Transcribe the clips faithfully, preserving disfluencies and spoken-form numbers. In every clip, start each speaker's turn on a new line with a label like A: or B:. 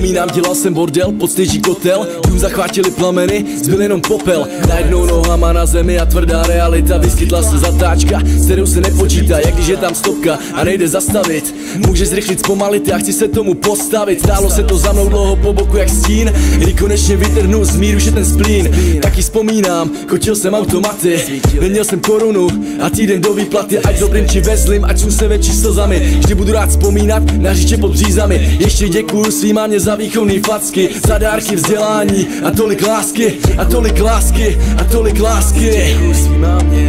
A: vzpomínám, dělal jsem bordel, pod stage kotel, dům zachvátili plameny, zbyl jenom popel. Najednou nohama na zemi a tvrdá realita, vyskytla se zatáčka, s kterou se nepočítá, jak když je tam stopka a nejde zastavit. Může zrychlit, zpomalit, já chci se tomu postavit. Stálo se to za mnou dlouho po boku jak stín, kdy konečně vytrhnu z míru, že ten splín. Taky vzpomínám, kotil jsem automaty, neměl jsem korunu a týden do výplaty. Ať dobrým či ve zlým, ať jsem se větší slzami, vždy budu rád vzpomínat na říče pod břízami. Ještě děkuju svým mámě za výchovný facky, za dárky, vzdělání a tolik lásky, a tolik lásky, a tolik lásky. Děkuju svým mámě.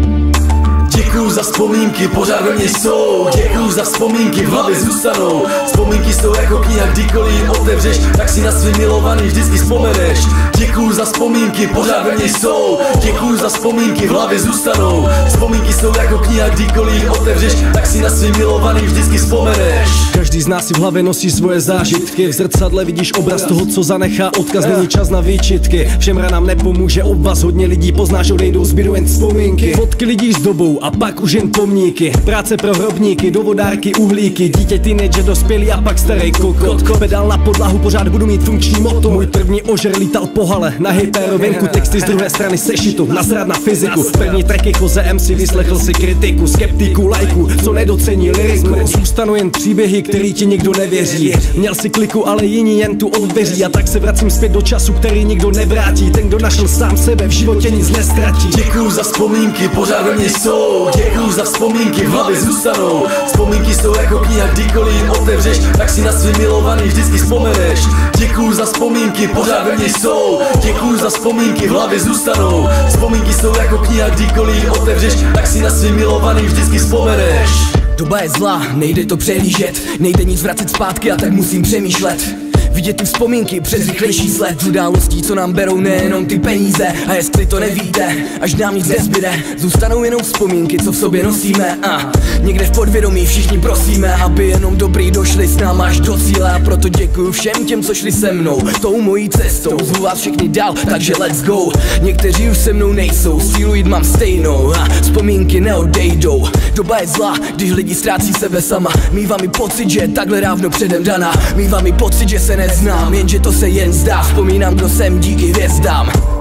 A: Děkuju za vzpomínky, pořád ve mně jsou. Děkuju za vzpomínky, v hlavě zůstanou. Vzpomínky jsou jako kniha, kdykoliv ji otevřeš, tak si na svý milovaný vždycky vzpomeneš. Děkuju za vzpomínky, pořád ve mně jsou. Děkuju za vzpomínky, v hlavě zůstanou. Vzpomínky jsou jako kniha, kdykoliv ji otevřeš, tak si na svý milovaný vždycky vzpomeneš.
B: Každý z nás si v hlavě nosí svoje zážitky, v zrcadle vidíš obraz toho, co zanechá odkaz. Není čas na výčitky, všem ranám nepomůže obvaz. Hodně lidí poznáš, odejdou, zbydou jen vzpomínky. Fotky lidí s dobou a pak už jen pomníky. Práce pro hrobníky, dovodárky, uhlíky. Dítě, teenager, dospělý a pak starý kokot. Pedál na podlahu, pořád budu mít funkční motor. Můj první ožer lítal po hale, na hyperovinku, texty z druhé strany sešitu, nasrát na fyziku. První tracky Choze em cé, vyslechl si kritiku, skeptiku, lajku, co nedocení liriku. Zůstanou jen příběhy, který ti nikdo nevěří. Měl si kliku, ale jiní jen tu od dveří. A tak se vracím zpět do času, který nikdo nevrátí. Ten, kdo našel sám sebe, v životě nic nestratí.
A: Děkuju za vzpomínky, pořád ve mně jsou. Děkuju za vzpomínky, v hlavě zůstanou. Vzpomínky jsou jako kniha, kdykoliv ji otevřeš, tak si na svý milovaný vždycky vzpomeneš. Děkuju za vzpomínky, pořád ve mně jsou. Děkuju za vzpomínky, v hlavě zůstanou. Vzpomínky jsou jako kniha, kdykoliv ji otevřeš, tak si na svý milovaný vždycky vzpomeneš.
C: Doba je zlá, nejde to přehlížet, nejde nic vracet zpátky a tak musím přemýšlet. Vidět ty vzpomínky přes rychlejší sled událostí, co nám berou nejenom ty peníze. A jestli to nevíte, až nám nic nezbyde, zůstanou jenom vzpomínky, co v sobě nosíme. A někde v podvědomí všichni prosíme, aby jenom dobrý došli s náma až do cíle. A proto děkuju všem těm, co šli se mnou tou mojí cestou. Zvu vás všechny dál, takže let's go. Někteří už se mnou nejsou, sílu jít mám stejnou a vzpomínky neodejdou. Doba je zlá, když lidi ztrácí sebe sama. Mívá mi pocit, že je takhle dávno předem daná. Mívá mi pocit, že se neznám, jenže to se jen zdá. Vzpomínám, kdo jsem díky hvězdám.